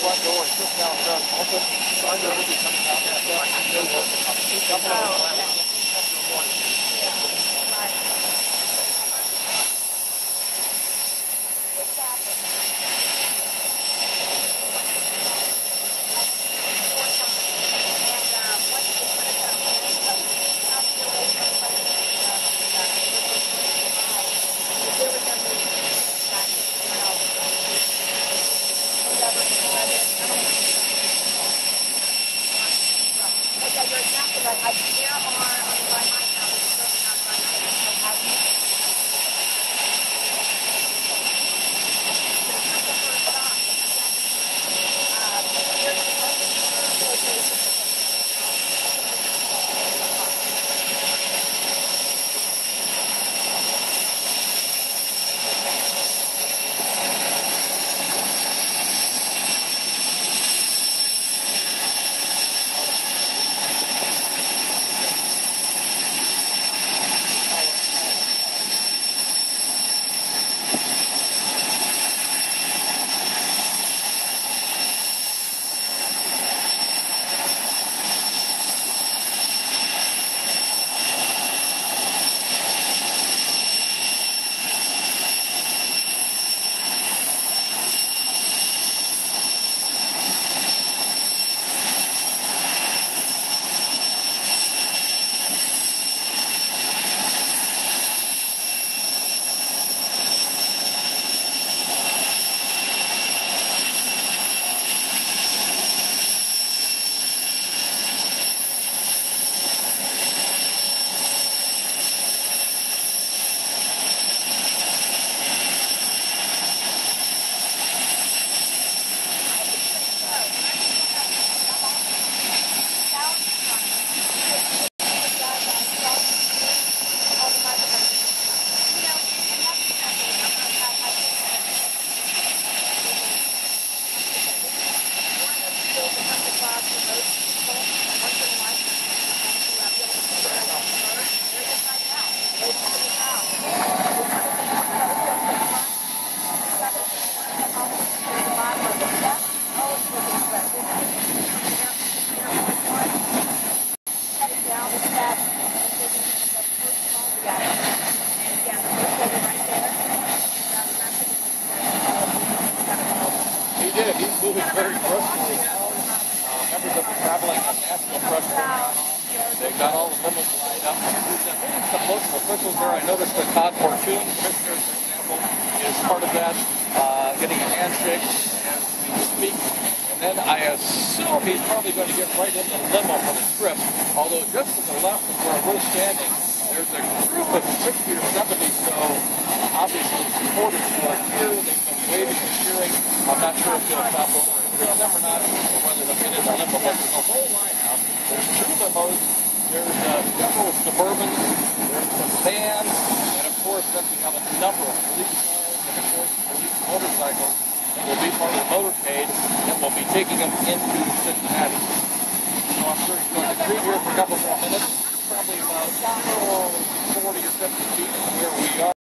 front door is just now open. So I'm going to be coming down that He's moving very briskly now. Members of the traveling national trust they've got all the limits lined up. There's some local officials there. I noticed that Todd Fortune, commissioner, for example, is part of that, getting a handshake as we speak. And then I assume he's probably going to get right in the limo for the trip. Although just to the left of where we're standing, there's a group of 60 or 70 so obviously supporters who are here. They've been waving and cheering. I'm not sure if they'll stop over them or not, or whether they'll get in the limo. But there's a whole lineup. There's 2 limos. There's several Suburbans. There's some vans. And of course, then we have a number of police cars and of course police motorcycles that will be part of the motorcade that will be taking them into Cincinnati. So I'm sure he's going to cruise here for a couple more minutes. Probably about 40 or 50 feet from where we are.